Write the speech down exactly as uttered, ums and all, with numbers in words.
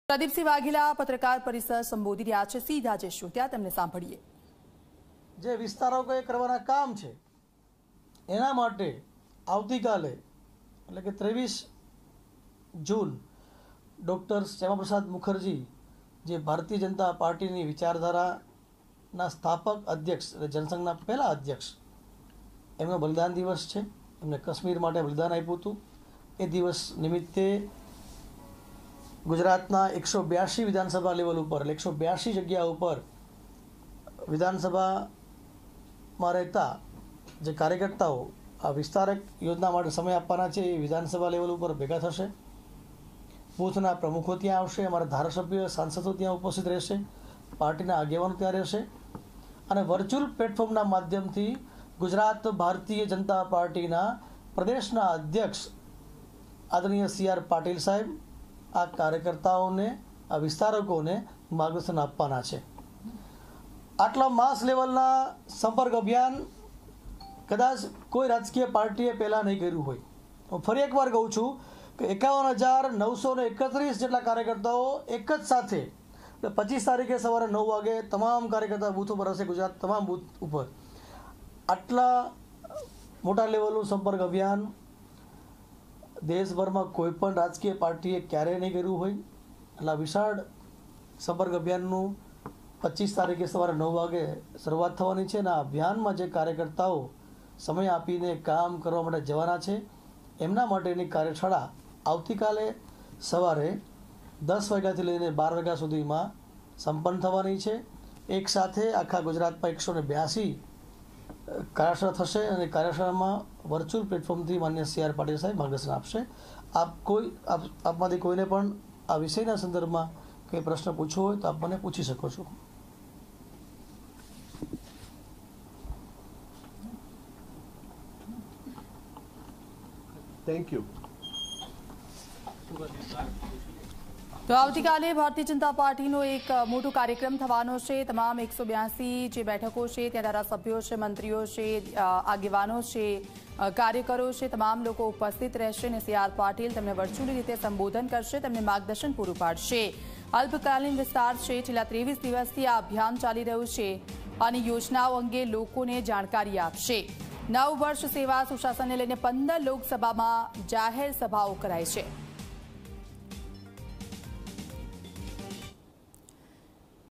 પ્રદીપસિંહ વાઘેલા પત્રકાર પરિષદ સંબોધી રહ્યા છે। સીધા જઈશું ત્યાં તેમને સાંભળીએ। જે વિસ્તારો કોઈ કરવાના કામ છે એના માટે આવતીકાલે એટલે કે ત્રેવીસ જૂન ડૉક્ટર શ્યામાપ્રસાદ મુખર્જી જે ભારતીય જનતા પાર્ટીની વિચારધારાના સ્થાપક અધ્યક્ષ એટલે જનસંઘના પહેલા અધ્યક્ષ એમનો બલિદાન દિવસ છે। એમને કાશ્મીર માટે બલિદાન આપ્યું હતું। એ દિવસ નિમિત્તે ગુજરાતના એકસો બ્યાસી વિધાનસભા લેવલ ઉપર એટલે એકસો બ્યાસી જગ્યા ઉપર વિધાનસભામાં રહેતા જે કાર્યકર્તાઓ આ વિસ્તારક યોજના માટે સમય આપવાના છે એ વિધાનસભા લેવલ ઉપર ભેગા થશે। બૂથના પ્રમુખો ત્યાં આવશે, અમારા ધારાસભ્ય સાંસદો ત્યાં ઉપસ્થિત રહેશે, પાર્ટીના આગેવાનો ત્યાં રહેશે અને વર્ચ્યુઅલ પ્લેટફોર્મના માધ્યમથી ગુજરાત ભારતીય જનતા પાર્ટીના પ્રદેશના અધ્યક્ષ આદરણીય સી આર પાટીલ સાહેબ આ કાર્યકર્તાઓને આ વિસ્તારકોને માર્ગદર્શન આપવાના છે। આટલા માસ લેવલના સંપર્ક અભિયાન કદાચ કોઈ રાજકીય પાર્ટીએ પહેલાં નહીં કર્યું હોય। હું ફરી એકવાર કહું છું કે એકાવન હજાર નવસો ને એકત્રીસ જેટલા કાર્યકર્તાઓ એક જ સાથે એટલે પચીસ તારીખે સવારે નવ વાગે તમામ કાર્યકર્તા બૂથ ઉપર હશે, ગુજરાત તમામ બૂથ ઉપર। આટલા મોટા લેવલનું સંપર્ક અભિયાન દેશભરમાં કોઈ પણ રાજકીય પાર્ટીએ ક્યારેય નહીં કર્યું હોય। એટલે વિશાળ સંપર્ક અભિયાનનું પચીસ તારીખે સવારે નવ વાગે શરૂઆત થવાની છે અને આ અભિયાનમાં જે કાર્યકર્તાઓ સમય આપીને કામ કરવા માટે જવાના છે એમના માટેની કાર્યશાળા આવતીકાલે સવારે દસ વાગ્યાથી લઈને બાર વાગ્યા સુધીમાં સંપન્ન થવાની છે। એક સાથે આખા ગુજરાતમાં એકસો ને બ્યાસી કાર્યશાળા થશે અને કાર્યશાળામાં વર્ચ્યુઅલ પ્લેટફોર્મથી માન્ય સી આર પાટીલ સાહેબ માર્ગદર્શન આપશે। આપ કોઈ આપ આપમાંથી કોઈને પણ આ વિષયના સંદર્ભમાં કોઈ પ્રશ્ન પૂછવો હોય તો આપ મને પૂછી શકો છો। Thank you. તો આવતીકાલે ભારતીય જનતા પાર્ટીનો એક મોટો કાર્યક્રમ થવાનો છે। તમામ એકસો બ્યાસી જે બેઠકો છે ત્યાં ધારાસભ્યો છે, મંત્રીઓ છે, આગેવાનો છે, કાર્યકરો છે, તમામ લોકો ઉપસ્થિત રહેશે અને સી આર પાટીલ તેમને વર્ચ્યુઅલી રીતે સંબોધન કરશે, તેમને માર્ગદર્શન પૂરું પાડશે। અલ્પકાલીન વિસ્તાર છે, છેલ્લા ત્રેવીસ દિવસથી આ અભિયાન ચાલી રહ્યું છે અને યોજનાઓ અંગે લોકોને જાણકારી આપશે। નવ વર્ષ સેવા સુશાસનને લઈને પંદર લોકસભામાં જાહેર સભાઓ કરાઈ છે।